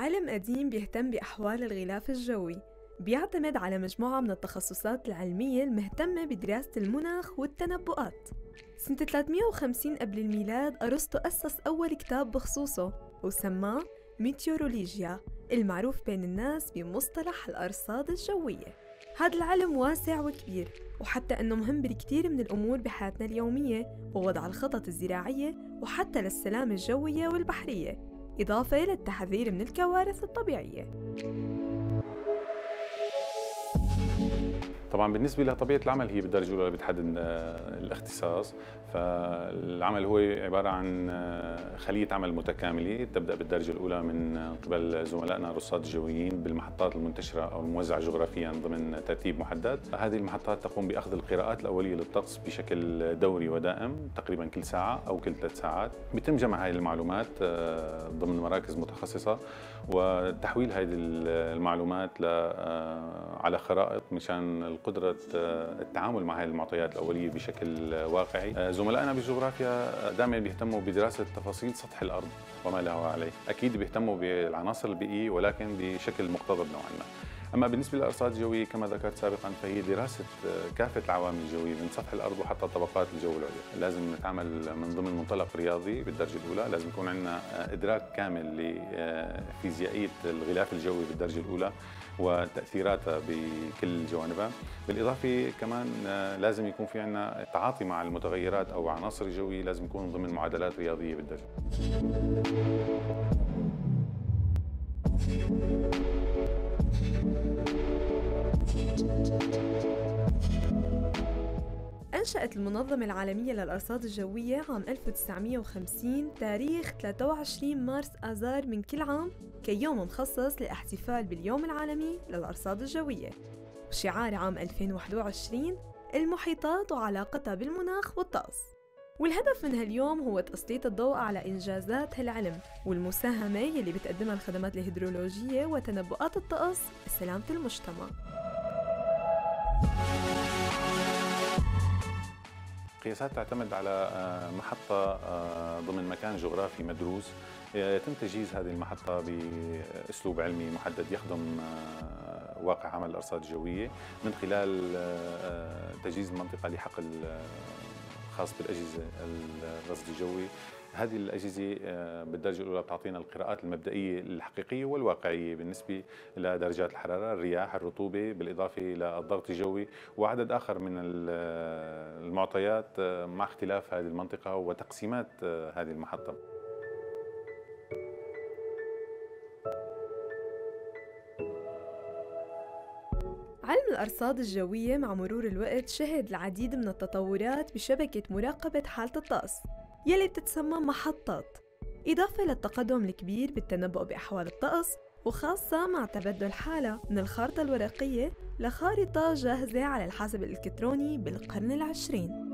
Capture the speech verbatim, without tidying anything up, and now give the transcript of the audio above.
علم قديم بيهتم بأحوال الغلاف الجوي، بيعتمد على مجموعة من التخصصات العلمية المهتمة بدراسة المناخ والتنبؤات. سنة ثلاثمئة وخمسين قبل الميلاد أرسطو أسس أول كتاب بخصوصه وسماه ميتيورولوجيا، المعروف بين الناس بمصطلح الأرصاد الجوية. هذا العلم واسع وكبير، وحتى أنه مهم بكثير من الأمور بحياتنا اليومية ووضع الخطط الزراعية وحتى للسلامة الجوية والبحرية، إضافة للتحذير من الكوارث الطبيعية. طبعا بالنسبه لطبيعه العمل هي بالدرجه الاولى بتحدد الاختصاص، فالعمل هو عباره عن خليه عمل متكامله تبدا بالدرجه الاولى من قبل زملائنا الرصاد الجويين بالمحطات المنتشره او الموزعه جغرافيا ضمن ترتيب محدد. هذه المحطات تقوم باخذ القراءات الاوليه للطقس بشكل دوري ودائم تقريبا كل ساعه او كل ثلاث ساعات. بيتم جمع هذه المعلومات ضمن مراكز متخصصه وتحويل هذه المعلومات على خرائط مشان قدرة التعامل مع هذه المعطيات الأولية بشكل واقعي. زملائنا بالجغرافيا دائما بيهتموا بدراسة تفاصيل سطح الأرض وما له عليه، أكيد بيهتموا بالعناصر البيئية ولكن بشكل مقتضب نوعا ما. أما بالنسبة للأرصاد الجوية كما ذكرت سابقا فهي دراسة كافة العوامل الجوية من سطح الأرض وحتى طبقات الجو العليا. لازم نتعامل من ضمن منطلق رياضي بالدرجة الأولى، لازم يكون عندنا إدراك كامل لفيزيائية الغلاف الجوي بالدرجة الأولى وتأثيراتها بكل جوانبها. بالإضافة كمان لازم يكون في عندنا التعاطي مع المتغيرات أو عناصر الجوية، لازم يكون ضمن معادلات رياضية بالدرجة. أنشأت المنظمة العالمية للأرصاد الجوية عام ألف وتسعمئة وخمسين تاريخ ثلاثة وعشرين مارس آذار من كل عام كيوم مخصص للاحتفال باليوم العالمي للأرصاد الجوية، وشعار عام ألفين وواحد وعشرين المحيطات وعلاقتها بالمناخ والطقس. والهدف من هاليوم هو تسليط الضوء على إنجازات هالعلم والمساهمة يلي بتقدمها الخدمات الهيدرولوجية وتنبؤات الطقس لسلامة المجتمع. القياسات تعتمد على محطة ضمن مكان جغرافي مدروس، يتم تجهيز هذه المحطة بأسلوب علمي محدد يخدم واقع عمل الأرصاد الجوية من خلال تجهيز المنطقة لحقل خاص بالأجهزة الرصد الجوي. هذه الأجهزة بالدرجة الأولى بتعطينا القراءات المبدئية الحقيقية والواقعية بالنسبة لدرجات الحرارة، الرياح، الرطوبة، بالإضافة إلى الضغط الجوي وعدد آخر من المعطيات مع اختلاف هذه المنطقة وتقسيمات هذه المحطة. علم الأرصاد الجوية مع مرور الوقت شهد العديد من التطورات بشبكة مراقبة حالة الطقس يلي بتتسمى محطات، إضافة للتقدم الكبير بالتنبؤ بأحوال الطقس، وخاصة مع تبدل حالة من الخارطة الورقية لخارطة جاهزة على الحاسب الإلكتروني بالقرن العشرين.